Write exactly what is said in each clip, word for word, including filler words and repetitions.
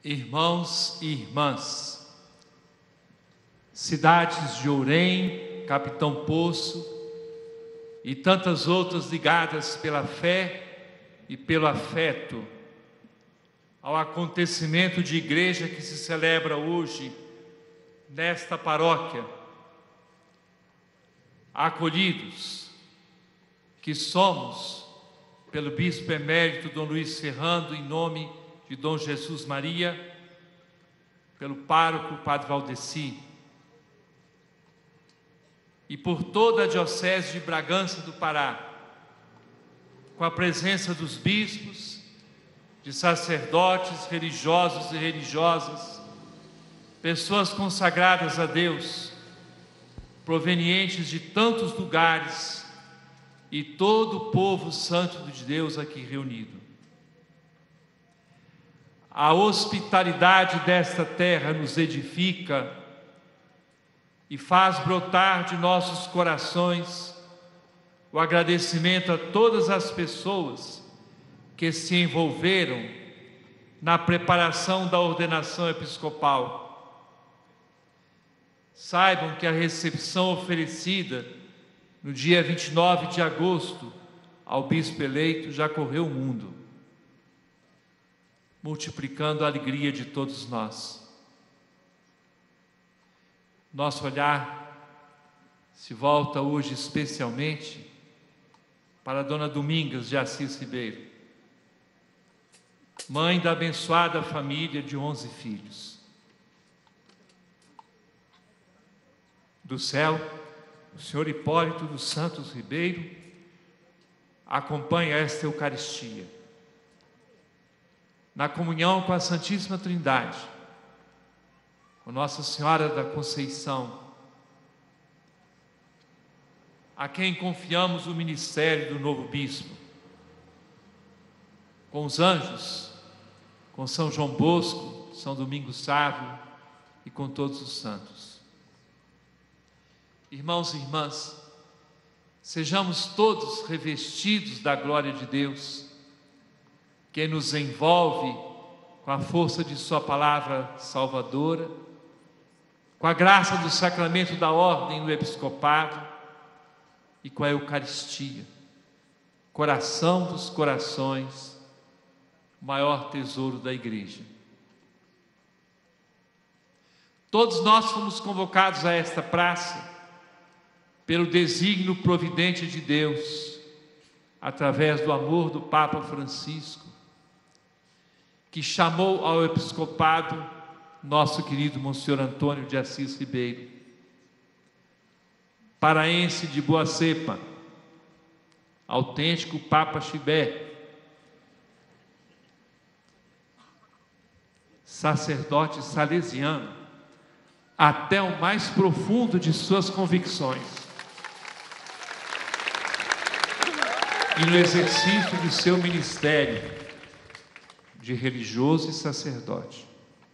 Irmãos e irmãs, cidades de Ourém, Capitão Poço e tantas outras ligadas pela fé e pelo afeto ao acontecimento de igreja que se celebra hoje nesta paróquia, acolhidos que somos pelo Bispo Emérito Dom Luiz Ferrando, em nome de Dom Jesus Maria, pelo pároco Padre Valdeci, e por toda a Diocese de Bragança do Pará, com a presença dos bispos, de sacerdotes, religiosos e religiosas, pessoas consagradas a Deus, provenientes de tantos lugares, e todo o povo santo de Deus aqui reunido. A hospitalidade desta terra nos edifica e faz brotar de nossos corações o agradecimento a todas as pessoas que se envolveram na preparação da ordenação episcopal. Saibam que a recepção oferecida no dia vinte e nove de agosto ao bispo eleito já correu o mundo, multiplicando a alegria de todos nós. Nosso olhar se volta hoje especialmente para a Dona Domingas de Assis Ribeiro, mãe da abençoada família de onze filhos. Do céu, o Senhor Hipólito dos Santos Ribeiro acompanha esta Eucaristia, na comunhão com a Santíssima Trindade, com Nossa Senhora da Conceição, a quem confiamos o ministério do novo bispo, com os anjos, com São João Bosco, São Domingos Sávio e com todos os santos. Irmãos e irmãs, sejamos todos revestidos da glória de Deus, que nos envolve com a força de sua palavra salvadora, com a graça do sacramento da ordem no episcopado e com a Eucaristia, coração dos corações, o maior tesouro da igreja. Todos nós fomos convocados a esta praça pelo desígnio providente de Deus, através do amor do Papa Francisco, que chamou ao episcopado nosso querido Monsenhor Antônio de Assis Ribeiro, paraense de boa cepa, autêntico Papa Chibé, sacerdote salesiano, até o mais profundo de suas convicções, e no exercício de seu ministério de religioso e sacerdote.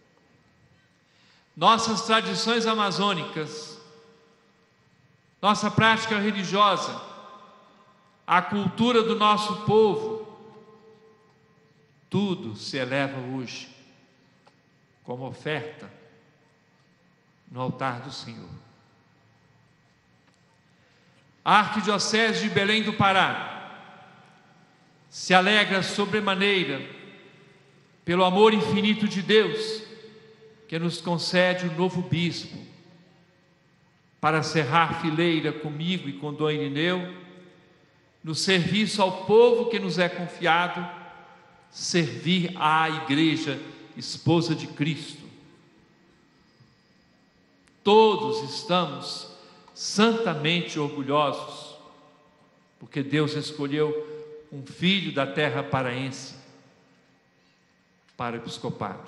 Nossas tradições amazônicas, nossa prática religiosa, a cultura do nosso povo, tudo se eleva hoje como oferta no altar do Senhor. A Arquidiocese de Belém do Pará se alegra sobremaneira pelo amor infinito de Deus, que nos concede o novo bispo, para cerrar fileira comigo e com Dom Irineu, no serviço ao povo que nos é confiado, servir à Igreja, esposa de Cristo. Todos estamos santamente orgulhosos, porque Deus escolheu um filho da terra paraense para o episcopado.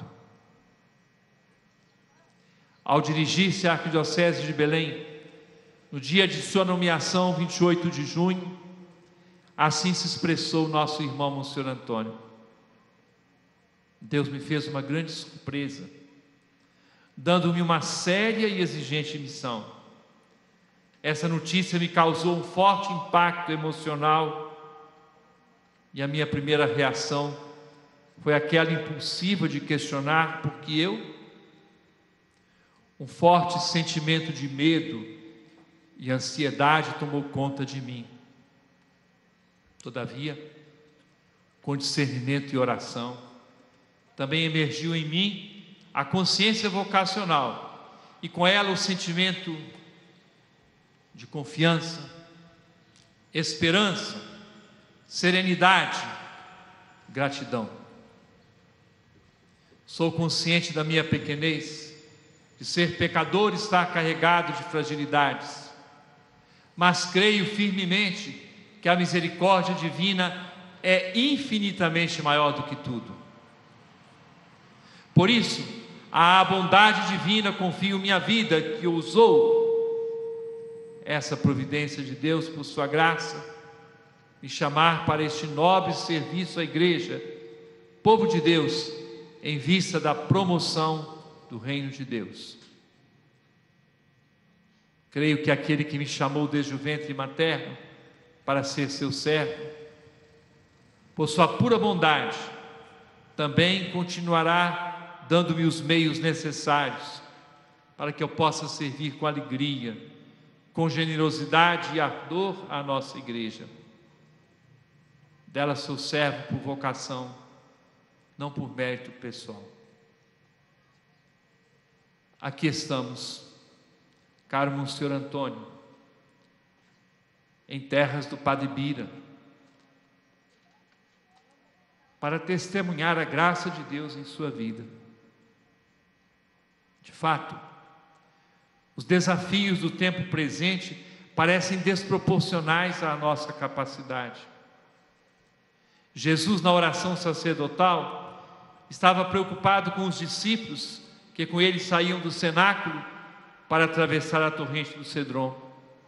Ao dirigir-se à Arquidiocese de Belém, no dia de sua nomeação, vinte e oito de junho, assim se expressou o nosso irmão Monsenhor Antônio: Deus me fez uma grande surpresa, dando-me uma séria e exigente missão. Essa notícia me causou um forte impacto emocional, e a minha primeira reação Foi aquela impulsiva de questionar por que eu? Um forte sentimento de medo e ansiedade tomou conta de mim. Todavia, com discernimento e oração, também emergiu em mim a consciência vocacional e com ela o sentimento de confiança, esperança, serenidade, gratidão. Sou consciente da minha pequenez, de ser pecador e estar carregado de fragilidades, mas creio firmemente que a misericórdia divina é infinitamente maior do que tudo. Por isso, à bondade divina confio minha vida, que usou essa providência de Deus por sua graça, me chamar para este nobre serviço à igreja, povo de Deus, em vista da promoção do reino de Deus. Creio que aquele que me chamou desde o ventre materno para ser seu servo, por sua pura bondade, também continuará dando-me os meios necessários para que eu possa servir com alegria, com generosidade e ardor à nossa igreja. Dela sou servo por vocação, não por mérito pessoal. Aqui estamos, caro Monsenhor Antônio, em terras do Padre Bira, para testemunhar a graça de Deus em sua vida. De fato, os desafios do tempo presente parecem desproporcionais à nossa capacidade. Jesus, na oração sacerdotal, estava preocupado com os discípulos que com ele saíam do cenáculo para atravessar a torrente do Cedron.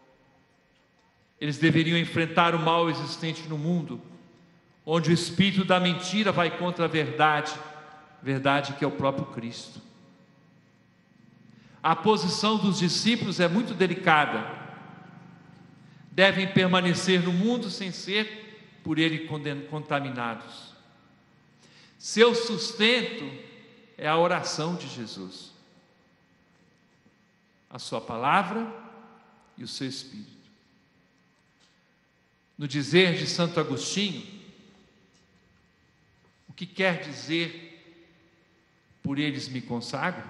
Eles deveriam enfrentar o mal existente no mundo, onde o espírito da mentira vai contra a verdade, verdade que é o próprio Cristo. A posição dos discípulos é muito delicada. Devem permanecer no mundo sem ser por ele contaminados. Seu sustento é a oração de Jesus, a sua palavra e o seu Espírito. No dizer de Santo Agostinho, o que quer dizer por eles me consagro?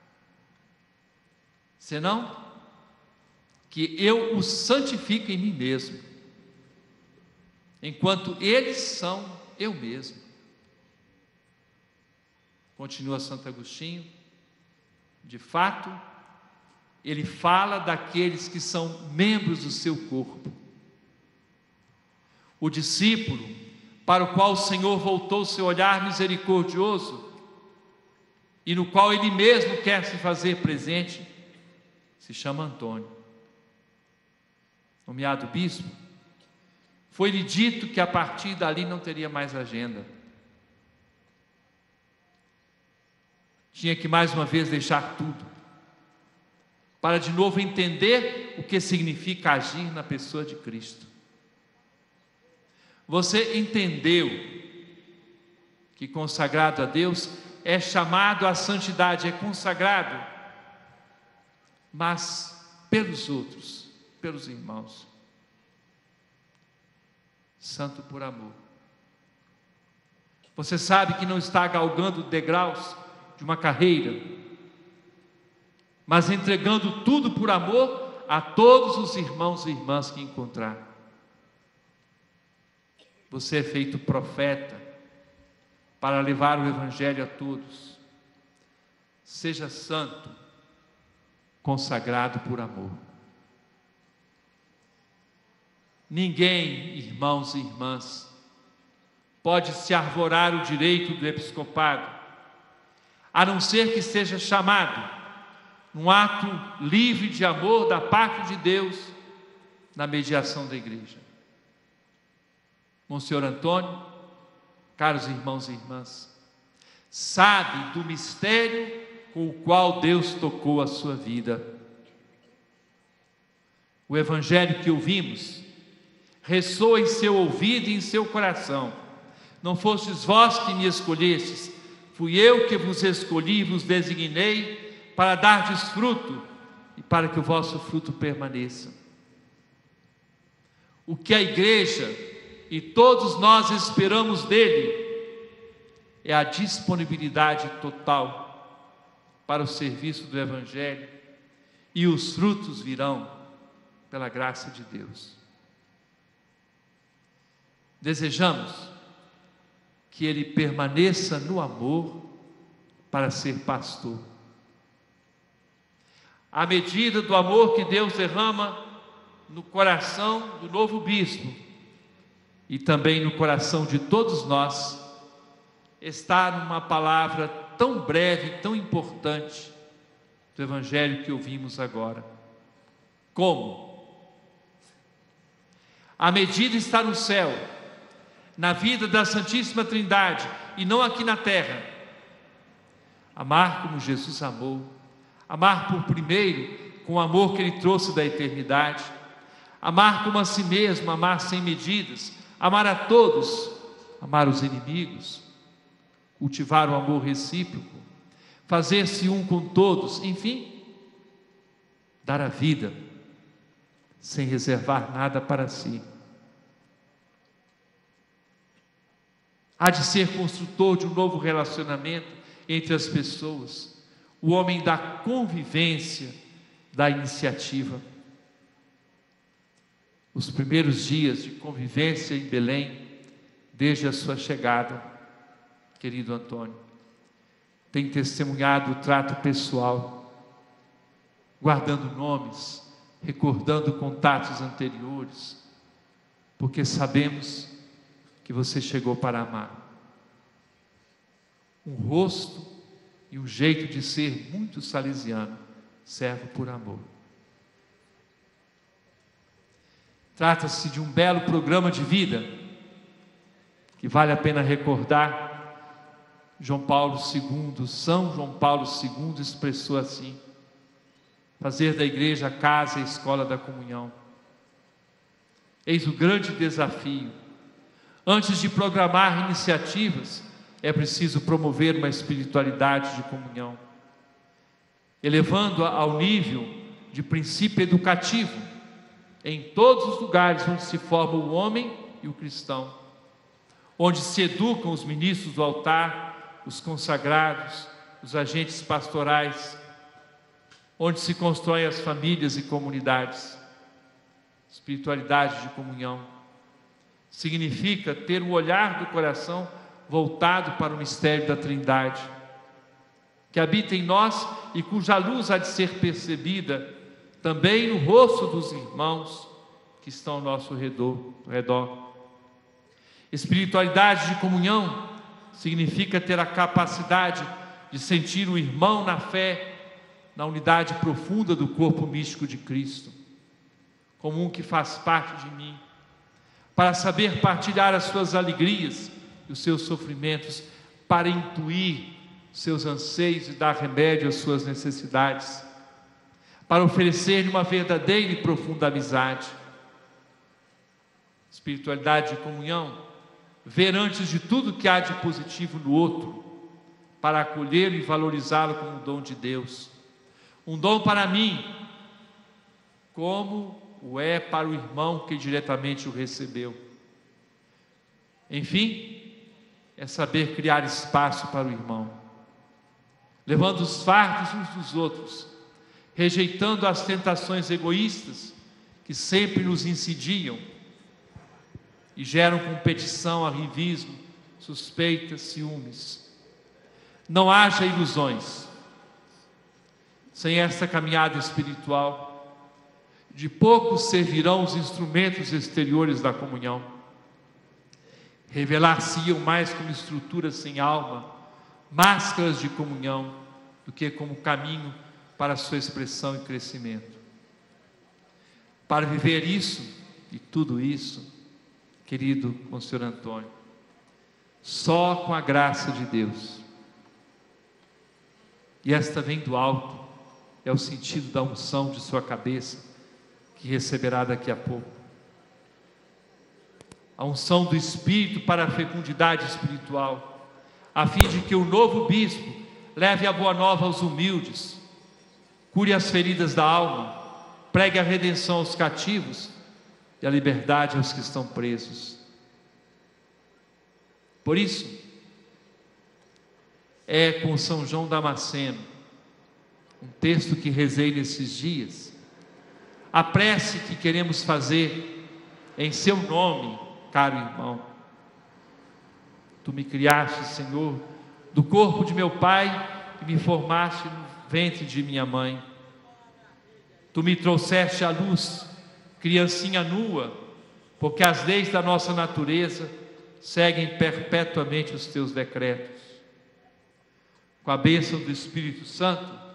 Senão que eu os santifico em mim mesmo, enquanto eles são eu mesmo. Continua Santo Agostinho, de fato, ele fala daqueles que são membros do seu corpo. O discípulo, para o qual o Senhor voltou seu olhar misericordioso, e no qual ele mesmo quer se fazer presente, se chama Antônio. Nomeado bispo, foi-lhe dito que a partir dali não teria mais agenda. Tinha que mais uma vez deixar tudo, para de novo entender o que significa agir na pessoa de Cristo. Você entendeu que consagrado a Deus é chamado à santidade, é consagrado, mas pelos outros, pelos irmãos. Santo por amor. Você sabe que não está galgando degraus de uma carreira, mas entregando tudo por amor a todos os irmãos e irmãs que encontrar. Você é feito profeta para levar o Evangelho a todos. Seja santo, consagrado por amor. Ninguém, irmãos e irmãs, pode se arvorar o direito do episcopado, a não ser que seja chamado, num ato livre de amor da parte de Deus, na mediação da igreja. Monsenhor Antônio, caros irmãos e irmãs, sabe do mistério com o qual Deus tocou a sua vida. O Evangelho que ouvimos ressoa em seu ouvido e em seu coração, Não fostes vós que me escolhestes, fui eu que vos escolhi e vos designei para dardes fruto e para que o vosso fruto permaneça. O que a igreja e todos nós esperamos dele é a disponibilidade total para o serviço do Evangelho, e os frutos virão pela graça de Deus. Desejamos que ele permaneça no amor para ser pastor. À medida do amor que Deus derrama no coração do novo bispo e também no coração de todos nós, está numa palavra tão breve, tão importante do Evangelho que ouvimos agora. Como? A medida está no céu, na vida da Santíssima Trindade, e não aqui na terra. Amar como Jesus amou, amar por primeiro, com o amor que Ele trouxe da eternidade, amar como a si mesmo, amar sem medidas, amar a todos, amar os inimigos, cultivar o amor recíproco, fazer-se um com todos, enfim, dar a vida, sem reservar nada para si. Há de ser construtor de um novo relacionamento entre as pessoas, o homem da convivência, da iniciativa. Os primeiros dias de convivência em Belém, desde a sua chegada, querido Antônio, tem testemunhado o trato pessoal, guardando nomes, recordando contatos anteriores, porque sabemos que você chegou para amar. Um rosto e um jeito de ser muito salesiano, servo por amor. Trata-se de um belo programa de vida, que vale a pena recordar. João Paulo segundo, São João Paulo segundo expressou assim: fazer da igreja a casa e a escola da comunhão. Eis o grande desafio. Antes de programar iniciativas, é preciso promover uma espiritualidade de comunhão, elevando-a ao nível de princípio educativo, em todos os lugares onde se forma o homem e o cristão, onde se educam os ministros do altar, os consagrados, os agentes pastorais, onde se constroem as famílias e comunidades. Espiritualidade de comunhão significa ter o olhar do coração voltado para o mistério da Trindade, que habita em nós e cuja luz há de ser percebida também no rosto dos irmãos que estão ao nosso redor. Espiritualidade de comunhão significa ter a capacidade de sentir o irmão na fé, na unidade profunda do corpo místico de Cristo, como um que faz parte de mim, para saber partilhar as suas alegrias e os seus sofrimentos, para intuir seus anseios e dar remédio às suas necessidades, para oferecer-lhe uma verdadeira e profunda amizade. Espiritualidade de comunhão, ver antes de tudo o que há de positivo no outro, para acolhê-lo e valorizá-lo como um dom de Deus, um dom para mim, como o é para o irmão que diretamente o recebeu. Enfim, é saber criar espaço para o irmão, levando os fardos uns dos outros, rejeitando as tentações egoístas que sempre nos incidiam e geram competição, arrivismo, suspeitas, ciúmes. Não haja ilusões. Sem esta caminhada espiritual, de pouco servirão os instrumentos exteriores da comunhão. Revelar-se-iam mais como estruturas sem alma, máscaras de comunhão, do que como caminho para a sua expressão e crescimento. Para viver isso e tudo isso, querido Monsenhor Antônio, só com a graça de Deus, e esta vem do alto, é o sentido da unção de sua cabeça, que receberá daqui a pouco. a unção do Espírito para a fecundidade espiritual, a fim de que o novo bispo leve a boa nova aos humildes, cure as feridas da alma, pregue a redenção aos cativos e a liberdade aos que estão presos. Por isso, é com São João Damasceno, um texto que rezei nesses dias, a prece que queremos fazer em seu nome, caro irmão. Tu me criaste, Senhor, do corpo de meu pai e me formaste no ventre de minha mãe. Tu me trouxeste à luz, criancinha nua, porque as leis da nossa natureza seguem perpetuamente os teus decretos. Com a bênção do Espírito Santo,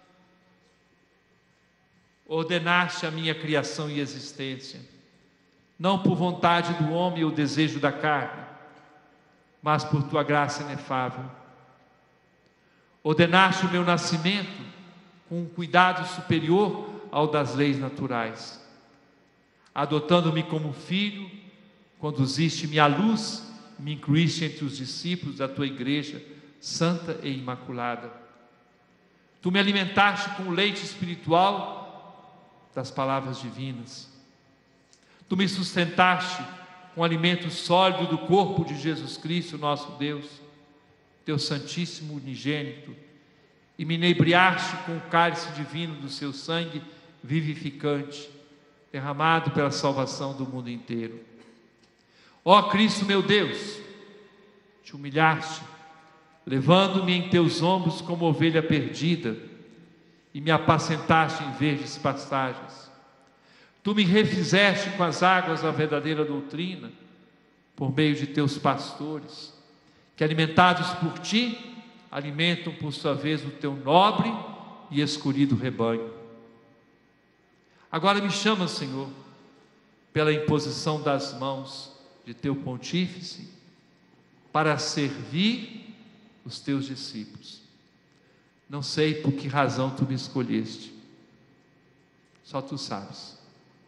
ordenaste a minha criação e existência, não por vontade do homem ou desejo da carne, mas por tua graça inefável. Ordenaste o meu nascimento com um cuidado superior ao das leis naturais. Adotando-me como filho, conduziste-me à luz e me incluíste entre os discípulos da tua igreja santa e imaculada. Tu me alimentaste com o leite espiritual das palavras divinas. Tu me sustentaste com o alimento sólido do corpo de Jesus Cristo, nosso Deus, teu santíssimo unigênito, e me inebriaste com o cálice divino do seu sangue vivificante, derramado pela salvação do mundo inteiro. Ó Cristo meu Deus, te humilhaste, levando-me em teus ombros como ovelha perdida, e me apacentaste em verdes pastagens. Tu me refizeste com as águas da verdadeira doutrina, por meio de teus pastores, que alimentados por ti, alimentam por sua vez o teu nobre e escolhido rebanho. Agora me chama, Senhor, pela imposição das mãos de teu pontífice, para servir os teus discípulos. Não sei por que razão tu me escolheste, só tu sabes.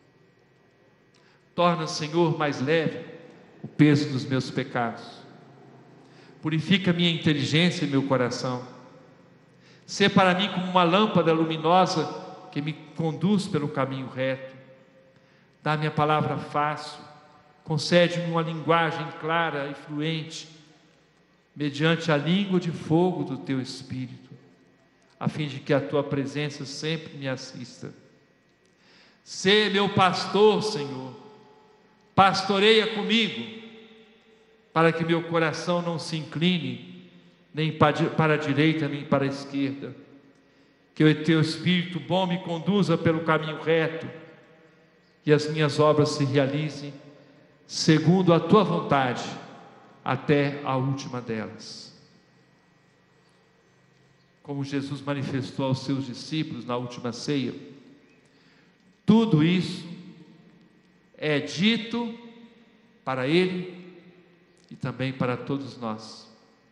Torna, Senhor, mais leve o peso dos meus pecados. Purifica minha inteligência e meu coração. Sê para mim como uma lâmpada luminosa que me conduz pelo caminho reto. Dá-me a palavra fácil, concede-me uma linguagem clara e fluente, mediante a língua de fogo do teu Espírito, a fim de que a tua presença sempre me assista. Sê meu pastor, Senhor, pastoreia comigo, para que meu coração não se incline nem para a direita nem para a esquerda, que o teu Espírito bom me conduza pelo caminho reto e as minhas obras se realizem segundo a tua vontade até a última delas. Como Jesus manifestou aos seus discípulos na última ceia, tudo isso é dito para ele e também para todos nós,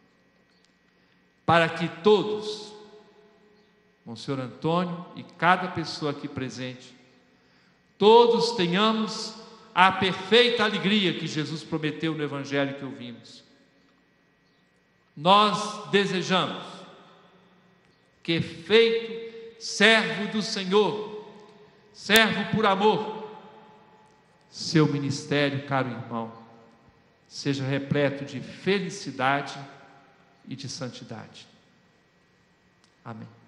para que todos, Monsenhor Antônio e cada pessoa aqui presente, todos tenhamos a perfeita alegria que Jesus prometeu no Evangelho que ouvimos. Nós desejamos que, feito servo do Senhor, servo por amor, seu ministério, caro irmão, seja repleto de felicidade e de santidade. Amém.